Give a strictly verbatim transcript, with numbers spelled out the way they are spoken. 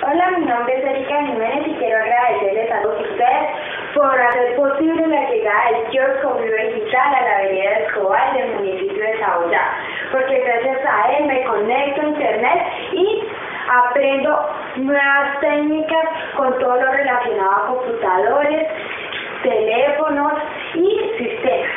Hola, mi nombre es Erika Jiménez y quiero agradecerles a todos ustedes por hacer posible la llegada del kiosco digital a la vereda Escobar del municipio de Saboyá, porque gracias a él me conecto a internet y aprendo nuevas técnicas con todo lo relacionado a computadores, teléfonos y sistemas.